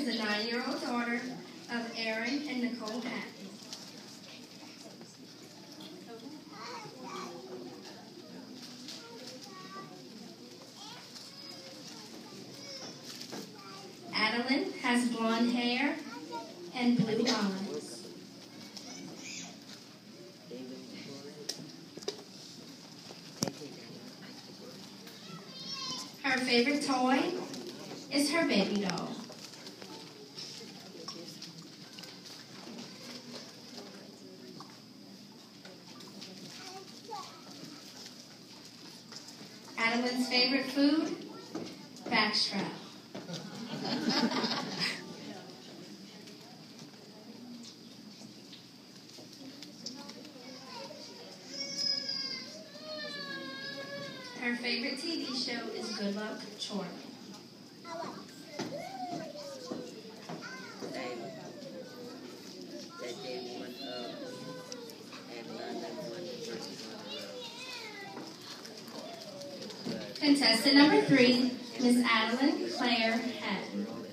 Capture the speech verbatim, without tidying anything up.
is the nine-year-old daughter of Aaron and Nicole Hatton. Adeline has blonde hair and blue eyes. Her favorite toy is her baby doll. Adeline's favorite food, backstrap. Her favorite T V show is Good Luck, Charlie. Contestant number three, Miss Adeline Claire Hatton.